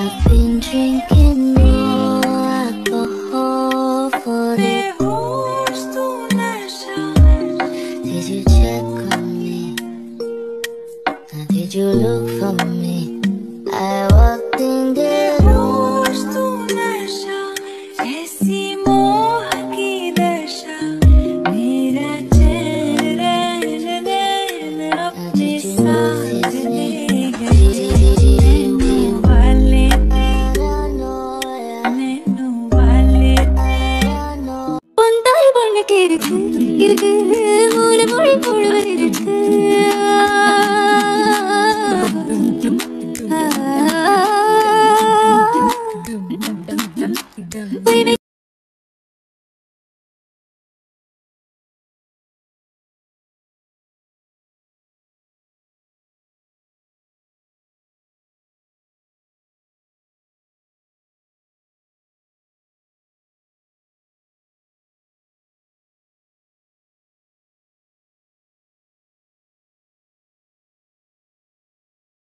I've been drinking more alcohol for the Did you check on me? Did you look for me? I walked in the